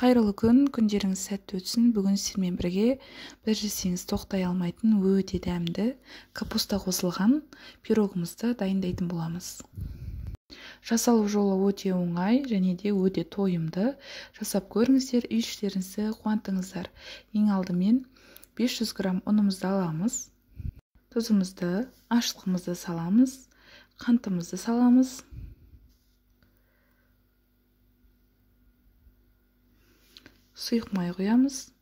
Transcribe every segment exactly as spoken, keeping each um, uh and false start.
Қайырлы күн, күндеріңіз сәтті өтсін. Бүгін сіздермен бірге бір жесеңіз тоқтай алмайтын өте дәмді капуста қосылған пирогымызды дайындайтын боламыз. Жасалу жолы өте оңай және де өте тойымды. Жасап көріңіздер, үй-іштеріңізді қуантыңыздар. Ең алдымен бес жүз грамм ұнымызды аламыз. Тұзымызды, ашытқымызды саламыз, қантымызды саламыз. Сұйық май құямыз.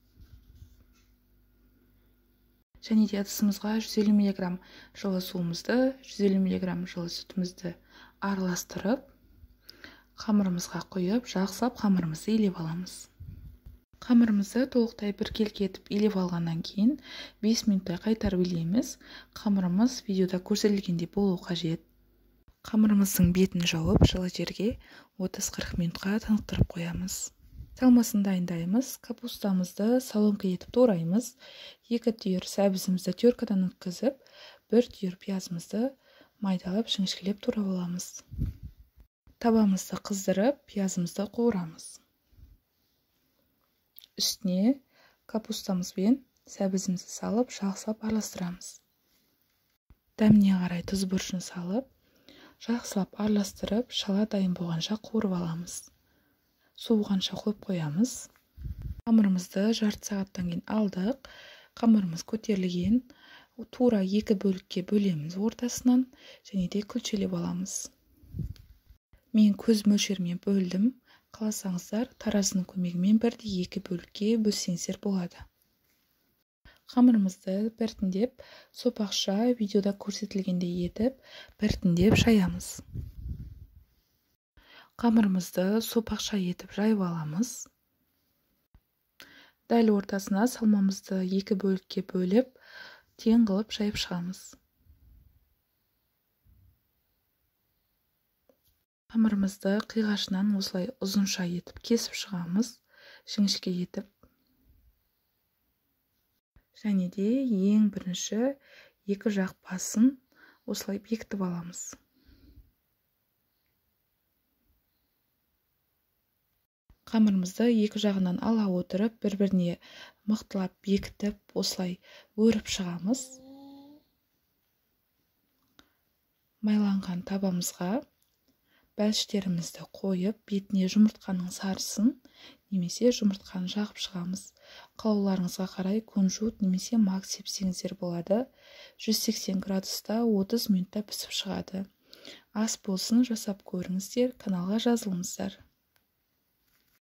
Және де ыдысымызға жүз елу миллиграмм жылы суымызды, жүз елу миллиграмм жылы сүтімізді араластырып, қамырымызға құйып, жақсылап қамырымызды илеп аламыз. Қамырымызды толықтай біркелкі етіп илеп алғаннан кейін бес минуттай қайтарып илейміз. Қамырымыз видеода көрсетілгендей болу қажет. Қамырымыздың бетін жауып, жылы жерге отыз қырық минутқа тынықтырып қоямыз. Салмасын дайындаймыз. Капустамызды соломка етіп тураймыз. Екі түйір сәбізімізді теркадан өткізіп, бір түйір пиязымызды майдалап жіңішкелеп турап аламыз. Табамызды қыздырып, пиязымызды қуырамыз. Үстіне капустамызбен сәбізімізді салып, жақсылап араластырамыз. Дәміне қарай тұз бұрышын салып, жақсылап араластырып, шала дайын болғанша қуырып аламыз. Суығанша қойып қоямыз. Қамырымызды жарты сағаттан кейін алдық. Қамырымыз көтерілген. Тура екі бөлікке бөлеміз ортасынан және де күлшелеп аламыз. Мен көз мөлшермен бөлдім. Қаласаңыздар, таразының көмегімен бірдей екі бөлікке бөлсеңіздер болады. Қамырымызды біртіндеп сопақша видеода көрсетілгендей етіп, біртіндеп шаямыз. Қамырымызды сопақша етіп жайып аламыз. Дәл ортасына салмамызды екі бөлікке бөліп, тең қылып жайып шығамыз. Қамырымызды қиғашынан осылай ұзынша етіп кесіп шығамыз, жіңішке етіп. Және де ең бірінші екі жақ басын осылай бекітіп аламыз. Қамырымызды екі жағынан ала отырып, бір-біріне мықтылап бекітіп, осылай өріп шығамыз. Майланған табамызға бәліштерімізді қойып, бетіне жұмыртқаның сарысын немесе жұмыртқаны жағып шығамыз. Қалауларыңызға қарай кунжут немесе мак сепсеңіздер болады. жүз сексен градуста отыз минутта пісіп шығады. Ас болсын, жасап көріңіздер, каналға жазылыңыздар.